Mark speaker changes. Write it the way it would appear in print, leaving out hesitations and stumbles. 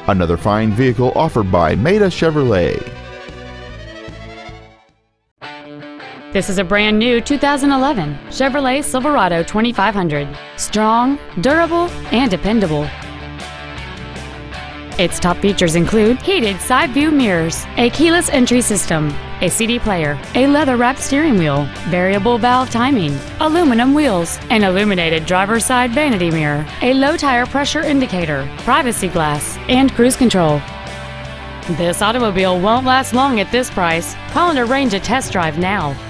Speaker 1: Another fine vehicle offered by Maita Chevrolet.
Speaker 2: This is a brand new 2011 Chevrolet Silverado 2500. Strong, durable, and dependable. Its top features include heated side view mirrors, a keyless entry system, a CD player, a leather-wrapped steering wheel, variable valve timing, aluminum wheels, an illuminated driver's side vanity mirror, a low tire pressure indicator, privacy glass, and cruise control. This automobile won't last long at this price. Call and arrange a test drive now.